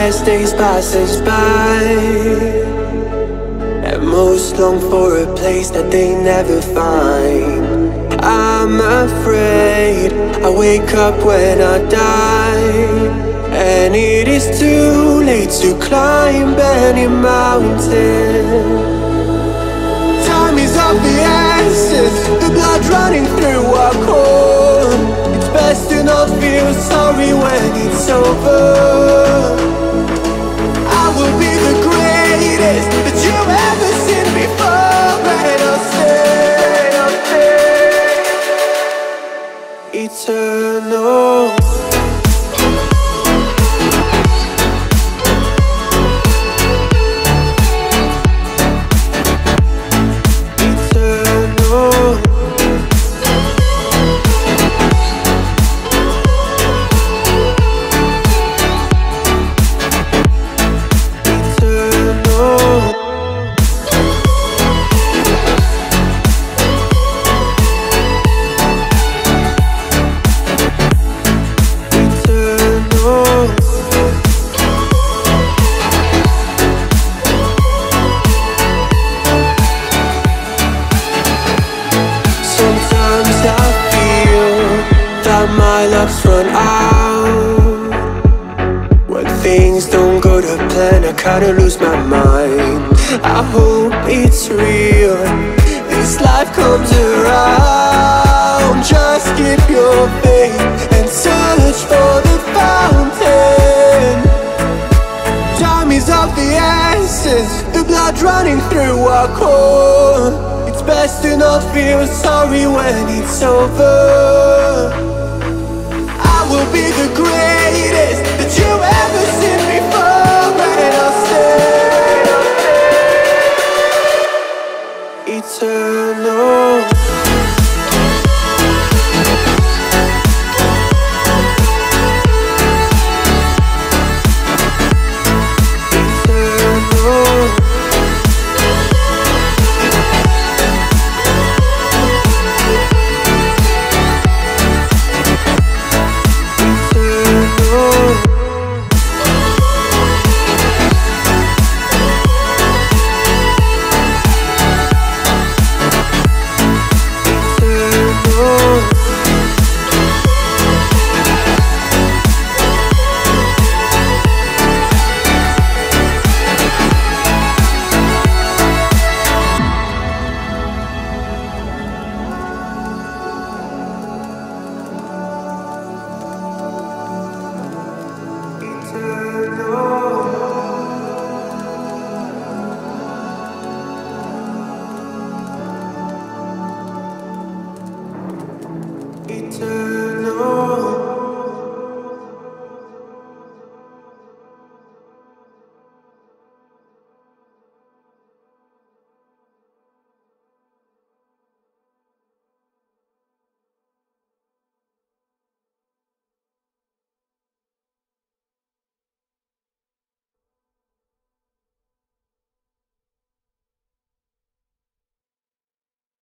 as days pass us by, and most long for a place that they never find. I'm afraid I wake up when I die, and it is too late to climb any mountain. Time is of the essence, the blood running through our core. It's best to not feel sorry when it's over. I will be the greatest that you've ever seen before, and I'll stay eternal. My love's run out. When things don't go to plan, I kinda lose my mind. I hope it's real, this life comes around. Just keep your faith and search for the fountain. Time is of the essence, the blood running through our core. It's best to not feel sorry when it's over. Will be the greatest that you've ever seen